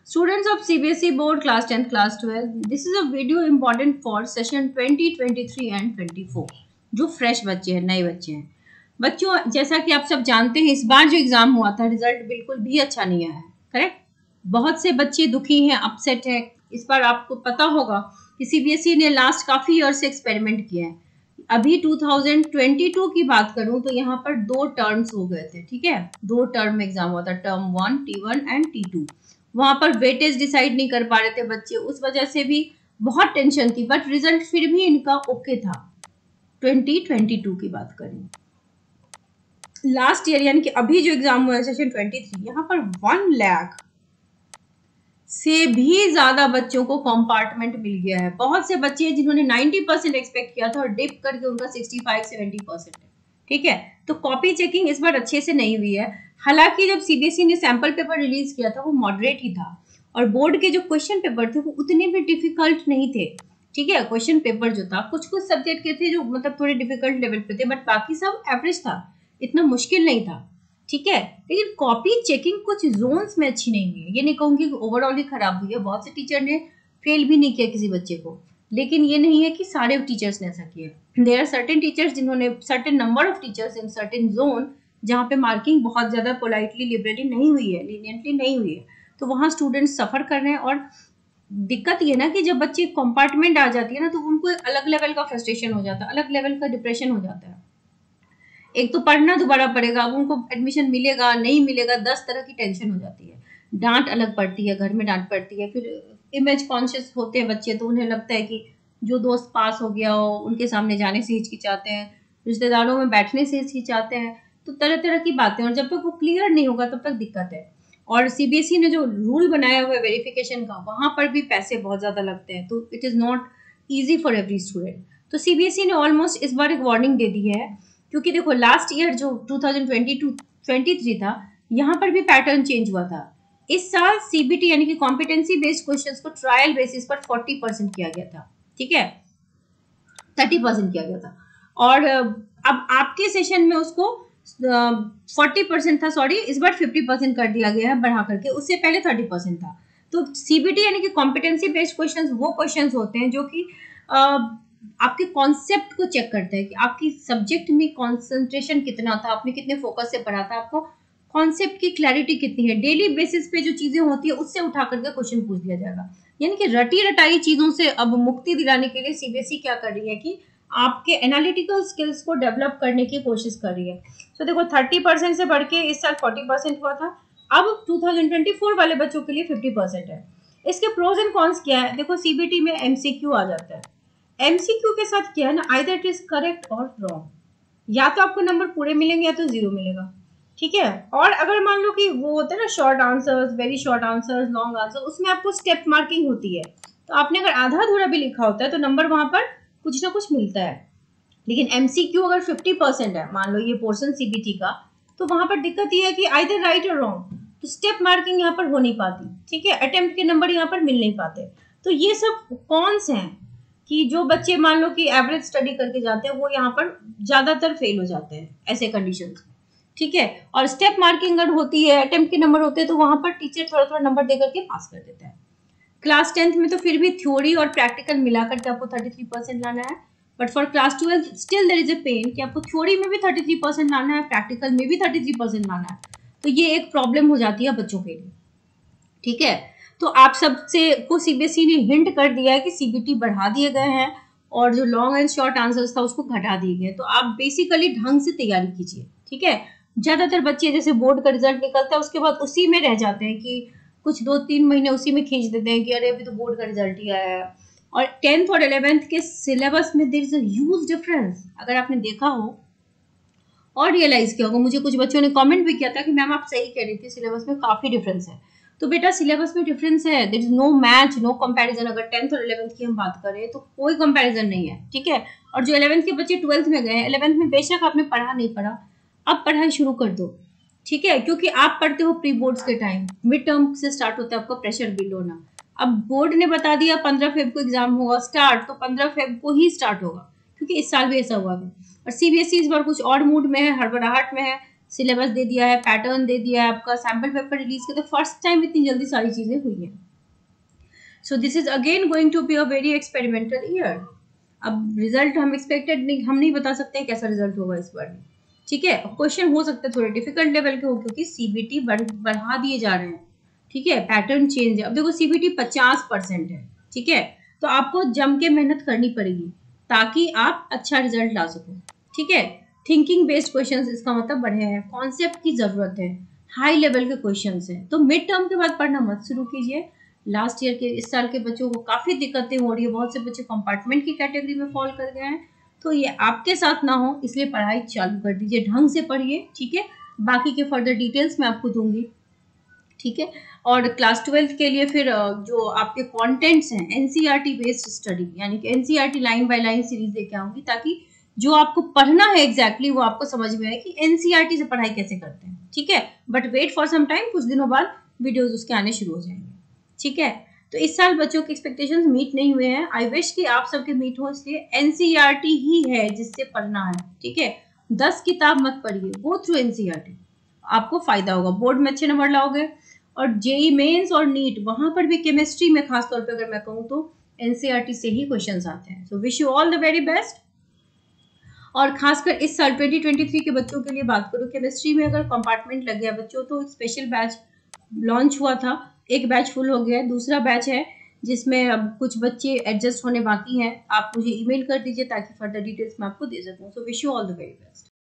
Students of CBSE board class 10th class 12, this is a video important for session 2023 and 24 जो fresh बच्चे हैं, नए बच्चे हैं। बच्चों, जैसा कि आप सब जानते हैं, इस बार जो एग्जाम हुआ था रिजल्ट बिल्कुल भी अच्छा नहीं आया है, करेक्ट। बहुत से बच्चे दुखी हैं, अपसेट हैं। इस बार आपको पता होगा कि सीबीएसई ने लास्ट काफी ईयर से एक्सपेरिमेंट किया है। अभी 2022 की बात करूं तो यहाँ पर 2 टर्म्स हो गए थे, ठीक है। 2 टर्म एग्जाम हुआ था, टर्म 1 T1 एंड T2। वहां पर वेटेज डिसाइड नहीं कर पा रहे थे बच्चे, उस वजह से भी बहुत टेंशन थी, बट रिजल्ट फिर भी इनका ओके था। 2022 की बात करें, लास्ट ईयर यानी कि अभी जो एग्जाम हुआ है सेशन 23, यहाँ पर 1 लाख से भी ज्यादा बच्चों को कंपार्टमेंट मिल गया है। बहुत से बच्चे हैं जिन्होंने 90% एक्सपेक्ट किया था और डिप करके उनका 65-70% है, ठीक है। तो कॉपी चेकिंग इस बार अच्छे से नहीं हुई है। हालांकि जब सीबीएसई ने सैंपल पेपर रिलीज किया था वो मॉडरेट ही था, और बोर्ड के जो क्वेश्चन पेपर थे वो उतने भी डिफिकल्ट नहीं थे, ठीक है। क्वेश्चन पेपर जो था कुछ सब्जेक्ट के थे जो मतलब थोड़े डिफिकल्ट लेवल पे थे, बट बाकी सब एवरेज था, इतना मुश्किल नहीं था, ठीक है। लेकिन कॉपी चेकिंग कुछ जोन्स में अच्छी नहीं हुई है। ये नहीं कहूंगी कि ओवरऑल ही खराब हुई है, बहुत से टीचर ने फेल भी नहीं किया किसी बच्चे को, लेकिन ये नहीं है कि सारे टीचर्स ने ऐसा किया। देयर आर सर्टेन टीचर्स जिन्होंने, certain number of teachers in certain zone जहाँ पे मार्किंग बहुत ज्यादा पोलाइटली लिबरली नहीं हुई है, लीनियंटली नहीं हुई है, तो वहाँ स्टूडेंट्स सफर कर रहे हैं। और दिक्कत ये ना कि जब बच्चे कंपार्टमेंट आ जाती है ना, तो उनको एक अलग लेवल का फ्रस्ट्रेशन हो जाता है, अलग लेवल का डिप्रेशन हो जाता है। एक तो पढ़ना दोबारा पड़ेगा, अब उनको एडमिशन मिलेगा नहीं मिलेगा, 10 तरह की टेंशन हो जाती है। डांट अलग पड़ती है, घर में डांट पड़ती है, फिर इमेज कॉन्शियस होते हैं बच्चे, तो उन्हें लगता है कि जो दोस्त पास हो गया हो उनके सामने जाने से हिचकिचाते हैं, रिश्तेदारों में बैठने से हिचकिचाते हैं, तो तरह तरह की बातें। और जब तक वो क्लियर नहीं होगा तब तक दिक्कत है। और सीबीएसई ने जो रूल बनाया हुआ है वेरिफिकेशन का, वहां पर भी पैसे बहुत ज्यादा लगते हैं, तो it is not easy for every student. तो सीबीएसई ने ऑलमोस्ट इस बार एक वार्निंग दे दी है, क्योंकि देखो लास्ट ईयर जो 2022-23 था, यहाँ पर भी पैटर्न चेंज हुआ था। इस साल सीबीटी यानी कि कॉम्पिटेंसी बेस्ड क्वेश्चंस को ट्रायल बेसिस पर 40% किया गया था, ठीक है, 30% किया गया था। और अब आपके सेशन में उसको 40% था, सॉरी, इस बार 50% कर दिया गया है बढ़ा करके, उससे पहले 30% था। तो सीबीटी यानी कि कॉम्पिटेंसी बेस्ड क्वेश्चंस वो क्वेश्चंस होते हैं जो कि आपके कॉन्सेप्ट को चेक करते हैं कि आपकी सब्जेक्ट में कंसंट्रेशन कितना था, आपने कितने फोकस से पढ़ा था, आपको कॉन्सेप्ट की क्लैरिटी कितनी है। डेली बेसिस पे जो चीजें होती है उससे उठा करके क्वेश्चन पूछ दिया जाएगा। यानी कि रटी रटाई चीजों से अब मुक्ति दिलाने के लिए सीबीएसई क्या कर रही है कि आपके एनालिटिकल स्किल्स को डेवलप करने की कोशिश कर रही है। तो देखो 30% से बढ़ के इस साल 40% हुआ था, अब 2024 वाले बच्चों के लिए 50% है। इसके प्रोज एंड कॉन्स क्या है, देखो सीबीटी में एमसीक्यू आ जाता है। एमसीक्यू के साथ क्या है ना, आइदर इट इज करेक्ट और रॉन्ग, या तो आपको नंबर पूरे मिलेंगे या तो 0 मिलेगा, ठीक है। और अगर मान लो कि वो होता है ना short answers, very short answers, long answer, उसमें आपको स्टेप मार्किंग होती है, तो आपने अगर आधा अधूरा भी लिखा होता है तो नंबर वहां पर कुछ ना कुछ मिलता है। लेकिन एमसीक्यू अगर 50% है, मान लो ये पोर्शन सीबीटी का, तो वहां पर दिक्कत ये है कि आइदर राइट और रॉन्ग, तो स्टेप मार्किंग यहाँ पर हो नहीं पाती, ठीक है, अटेम्प्ट के नंबर यहाँ पर मिल नहीं पाते। तो ये सब कॉन्स हैं कि जो बच्चे मान लो कि एवरेज स्टडी करके जाते हैं वो यहाँ पर ज्यादातर फेल हो जाते हैं ऐसे कंडीशंस में, ठीक है। और स्टेप मार्किंग अगर होती है, अटेम्प्ट के नंबर होते हैं, तो वहां पर टीचर थोड़ा थोड़ा नंबर देकर के पास कर देता है। क्लास 10th में तो फिर भी थ्योरी और प्रैक्टिकल मिलाकर के आपको 33% लाना है, but for class 12 still there is a pain कि आपको थ्योरी में भी 33% लाना है, प्रैक्टिकल में भी 33% लाना है। तो ये एक प्रॉब्लम हो जाती है बच्चों के लिए, ठीक है। तो आप सबसे को सीबीएसई ने हिंट कर दिया है कि सीबीटी बढ़ा दिए गए हैं और जो लॉन्ग एंड शॉर्ट आंसर्स था उसको घटा दिए गए। तो आप बेसिकली ढंग से तैयारी कीजिए, ठीक है। ज्यादातर बच्चे जैसे बोर्ड का रिजल्ट निकलता है उसके बाद उसी में रह जाते हैं कि कुछ 2-3 महीने उसी में खींच देते हैं कि अरे अभी तो बोर्ड का रिजल्ट ही आया है। और 10th और 11th के सिलेबस में there is a huge difference, अगर आपने देखा हो और रियलाइज किया होगा। मुझे कुछ बच्चों ने कमेंट भी किया था कि मैम आप सही कह रही थी, सिलेबस में काफी डिफरेंस है। तो बेटा सिलेबस में डिफरेंस है, there is no match, no comparison. अगर 10th और 11th की हम बात करें तो कोई कंपैरिजन नहीं है, ठीक है। और जो 11th के बच्चे 12th में गए, 11th में बेशक आपने पढ़ा नहीं पढ़ा, अब पढ़ाई शुरू कर दो, ठीक है, क्योंकि आप पढ़ते हो प्री बोर्ड्स के टाइम, मिड टर्म से स्टार्ट होता है आपका प्रेशर बिल्ड होना। अब बोर्ड ने बता दिया 15 फेब को एग्जाम होगा स्टार्ट, तो 15 फेब को ही स्टार्ट होगा, क्योंकि इस साल भी ऐसा हुआ है। और सीबीएसई इस बार कुछ और मूड में है, हड़बड़ाहट में है, सिलेबस दे दिया है, पैटर्न दे दिया है, आपका सैम्पल पेपर रिलीज किया। तो फर्स्ट टाइम इतनी जल्दी सारी चीजें हुई हैं। So this is again going to be a very experimental year. अब रिजल्ट हम एक्सपेक्टेड नहीं, हम नहीं बता सकते हैं कैसा रिजल्ट होगा इस बार। ठीक है, क्वेश्चन हो सकते हैं थोड़े डिफिकल्ट लेवल के हो, क्योंकि सीबीटी बढ़ा दिए जा रहे हैं। ठीक है, पैटर्न चेंज है। अब देखो सीबीटी 50% है। ठीक है, तो आपको जम के मेहनत करनी पड़ेगी ताकि आप अच्छा रिजल्ट ला सको। ठीक है, थिंकिंग बेस्ड क्वेश्चंस इसका मतलब बढ़े हैं, कॉन्सेप्ट की जरूरत है, हाई लेवल के क्वेश्चंस हैं। तो मिड टर्म के बाद पढ़ना मत शुरू कीजिए। लास्ट ईयर के इस साल के बच्चों को काफी दिक्कतें हो रही है, बहुत से बच्चे कंपार्टमेंट की कैटेगरी में फॉल कर गए हैं। तो ये आपके साथ ना हो, इसलिए पढ़ाई चालू कर दीजिए, ढंग से पढ़िए। ठीक है, बाकी के फर्दर डिटेल्स मैं आपको दूंगी। ठीक है, और क्लास 12 के लिए फिर जो आपके कंटेंट्स हैं एनसीईआरटी बेस्ड स्टडी, यानी कि NCERT line by line series लेके आऊंगी, ताकि जो आपको पढ़ना है एग्जैक्टली वो आपको समझ में आए कि एनसीईआरटी से पढ़ाई कैसे करते हैं। ठीक है, but wait for some time, कुछ दिनों बाद वीडियोज उसके आने शुरू हो जाएंगे। ठीक है, तो इस साल बच्चों के एक्सपेक्टेशंस मीट नहीं हुए हैं। आई विश कि आप सबके मीट हो, इसलिए एनसीईआरटी ही है जिससे पढ़ना है। ठीक है, 10 किताब मत पढ़िए, गो थ्रू एनसीईआरटी, आपको फायदा होगा, बोर्ड में अच्छे नंबर लाओगे। और जेई मेंस और नीट, वहां पर भी केमिस्ट्री में खासतौर पे अगर मैं कहूँ तो एनसीईआरटी से ही क्वेश्चंस आते हैं। So wish you all the very best. और खासकर इस साल 2023 के बच्चों के लिए बात करूँ, केमिस्ट्री में अगर कंपार्टमेंट लग गया बच्चों, तो स्पेशल बैच लॉन्च हुआ था, एक बैच फुल हो गया है, दूसरा बैच है जिसमें अब कुछ बच्चे एडजस्ट होने बाकी हैं। आप मुझे ईमेल कर दीजिए ताकि फर्दर डिटेल्स मैं आपको दे सकूँ। So wish you all the very best.